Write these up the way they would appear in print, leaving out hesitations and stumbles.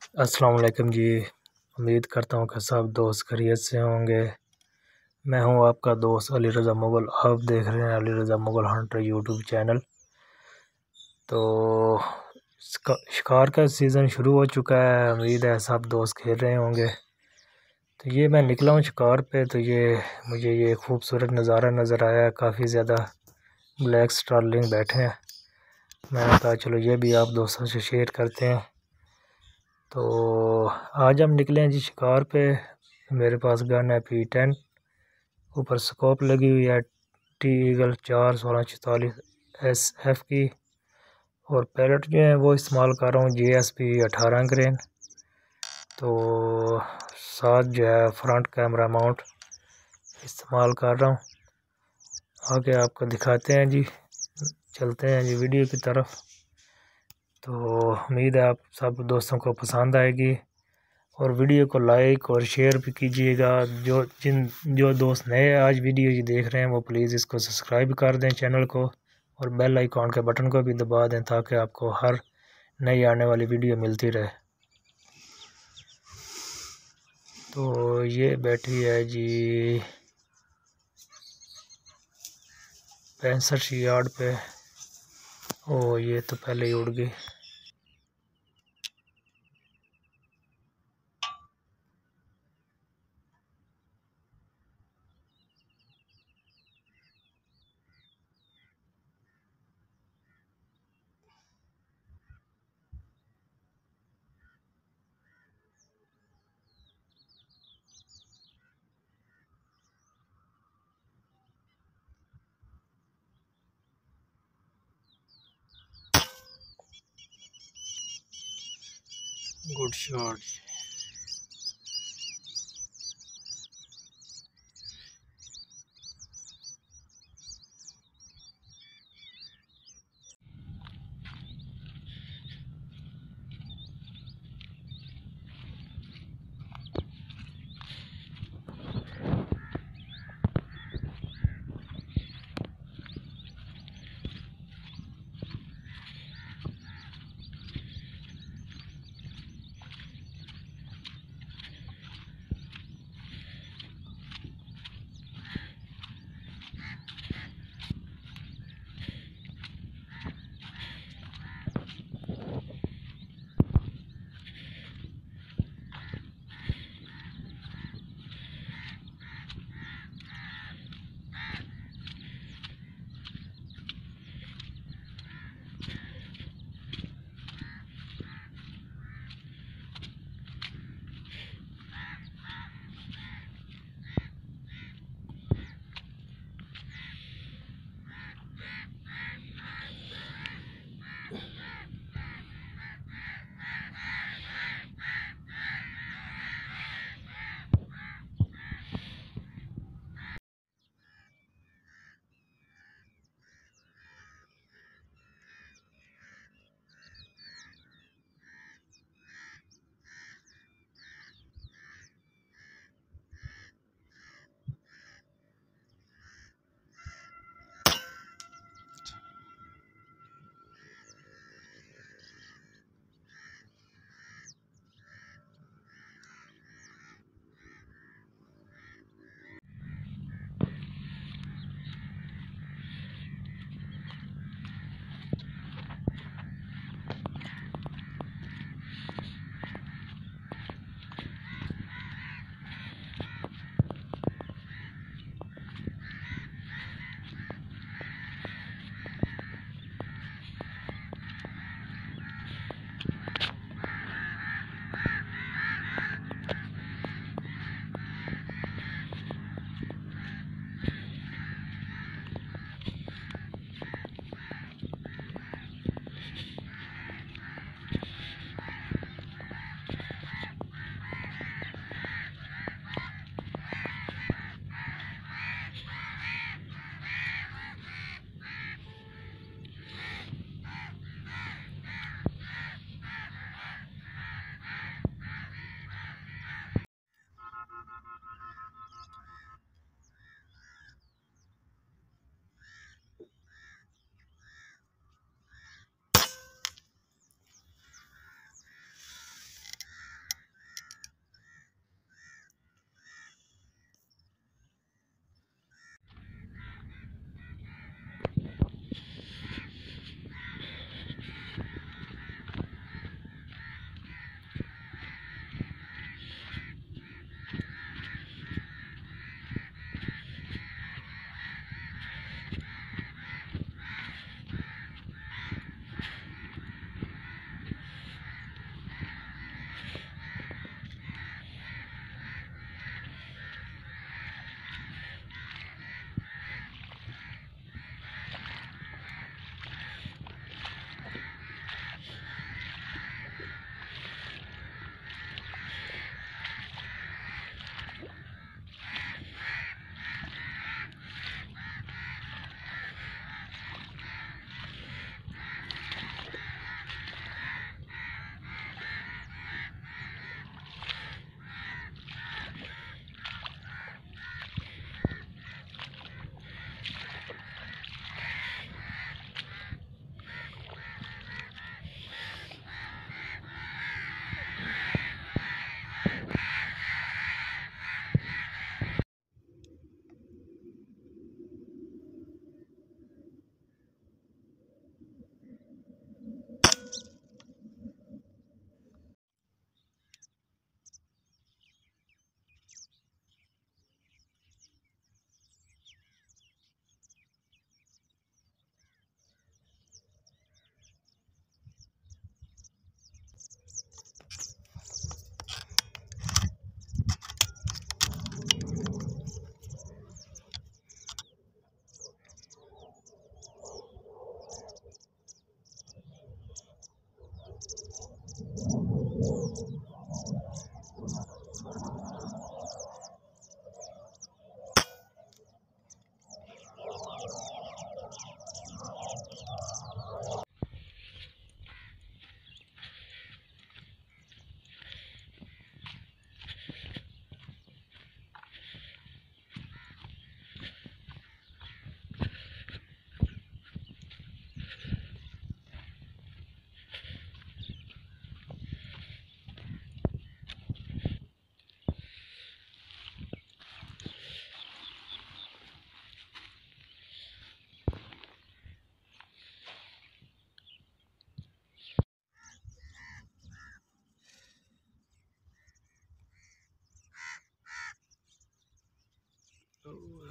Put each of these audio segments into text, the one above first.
अस्सलाम वालेकुम जी। उम्मीद करता हूँ कि सब दोस्त खैरियत से होंगे। मैं हूँ आपका दोस्त अली रज़ा मुग़ल। आप देख रहे हैं Ali Raza Mughal hunter YouTube channel. तो शिकार का सीज़न शुरू हो चुका है। उम्मीद है सब दोस्त खेल रहे होंगे। तो ये मैं निकला हूँ शिकार पे, तो मुझे ये खूबसूरत नज़ारा नज़र आया। काफ़ी ज़्यादा ब्लैक स्टारलिंग बैठे हैं। मैंने कहा चलो ये भी आप दोस्तों से शेयर करते हैं। तो आज हम निकले हैं जी शिकार पे। मेरे पास गन है P10, ऊपर स्कोप लगी हुई है टी ईगल 4 16 44 SF की, और पैलेट जो है वो इस्तेमाल कर रहा हूँ JSP 18 ग्रेन। तो साथ जो है फ्रंट कैमरा माउंट इस्तेमाल कर रहा हूँ। आगे आपको दिखाते हैं जी, चलते हैं जी वीडियो की तरफ। तो उम्मीद है आप सब दोस्तों को पसंद आएगी, और वीडियो को लाइक और शेयर भी कीजिएगा। जो दोस्त नए आज वीडियो ये देख रहे हैं वो प्लीज़ इसको सब्सक्राइब कर दें चैनल को, और बेल आइकॉन के बटन को भी दबा दें ताकि आपको हर नई आने वाली वीडियो मिलती रहे। तो ये बैठी है जी 65 यार्ड पे। ओ ये तो पहले ही उड़ गई। Good shot.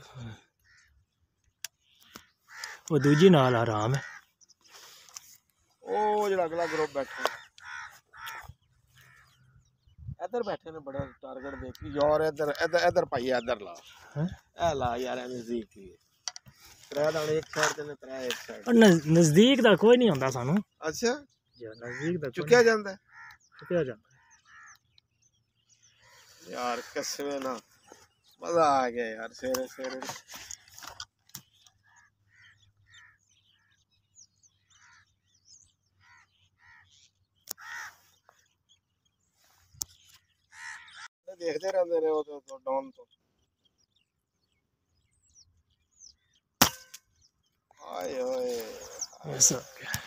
वो दूजी नाल आराम है। ओ जो अगला ग्रुप बैठा है इधर बैठे ने बड़ा टारगेट देखी यार इधर इधर इधर पाई इधर ला ए ला यार नजदीक ही त्रै दाने एक साइड ते ने त्रै एक साइड नजदीक दा कोई नहीं होंदा सानू। अच्छा जी नजदीक दा चुकिया जांदा है चुकिया जांदा यार कसमे ना मजा आ गया यार सवेरे सवेरे देखते रहते रहे हो तो डाउन तो हाय ओए ऐसा